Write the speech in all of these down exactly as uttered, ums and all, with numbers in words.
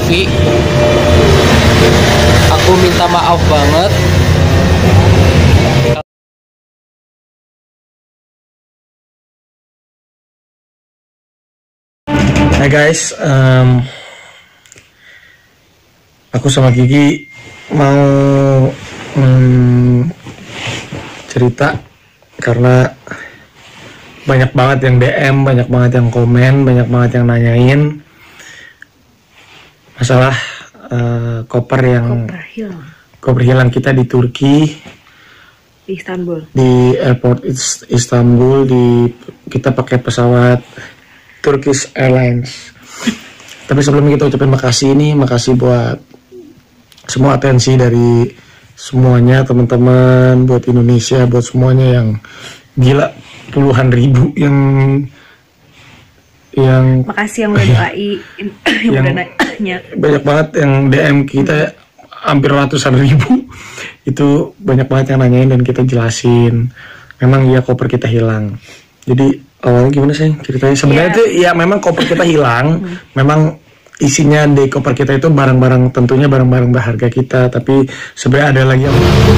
Raffi. Aku minta maaf banget. Hai guys, um, aku sama Gigi mau um, cerita karena banyak banget yang D M, banyak banget yang komen, banyak banget yang nanyain masalah uh, koper yang koper hilang koper hilang kita di Turki, di Istanbul, di airport Istanbul. Di kita pakai pesawat Turkish Airlines. Tapi sebelum kita ucapin makasih ini, makasih buat semua atensi dari semuanya teman-teman, buat Indonesia, buat semuanya yang gila, puluhan ribu yang yang makasih yang udah doain, yang, yang udah nanya. Banyak banget yang D M kita, hmm. hampir ratusan ribu. Itu banyak banget yang nanyain dan kita jelasin. Memang iya koper kita hilang. Jadi awalnya gimana sih ceritanya? Sebenarnya itu yeah. ya memang koper kita hilang, hmm. memang isinya di koper kita itu barang-barang, tentunya barang-barang berharga kita, tapi sebenarnya ada lagi yang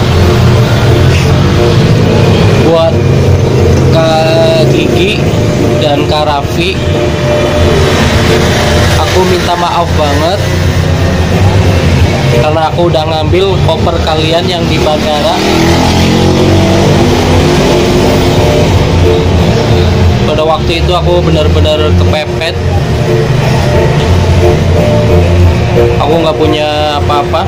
buat Kak Gigi dan Kak Raffi. Aku minta maaf banget karena aku udah ngambil koper kalian yang di bandara. Pada waktu itu aku benar-benar kepepet. Aku nggak punya apa-apa.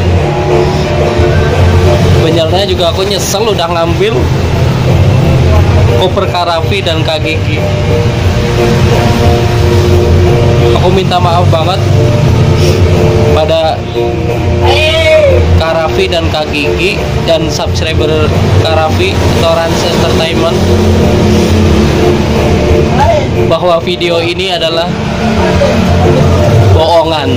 Sebenarnya juga aku nyesel udah ngambil koper Kak Raffi dan Kak Gigi. Aku minta maaf banget pada Kak Raffi dan Kak Gigi dan subscriber Kak Raffi atau Rans Entertainment bahwa video ini adalah bohongan.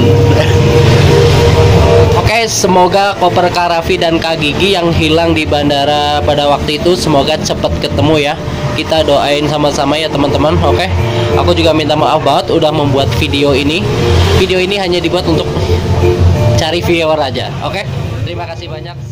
Oke, semoga koper Kak Raffi dan Kak Gigi yang hilang di bandara pada waktu itu semoga cepat ketemu ya. Kita doain sama-sama ya teman-teman. Oke, aku juga minta maaf banget udah membuat video ini. Video ini hanya dibuat untuk cari viewer aja. Oke, terima kasih banyak.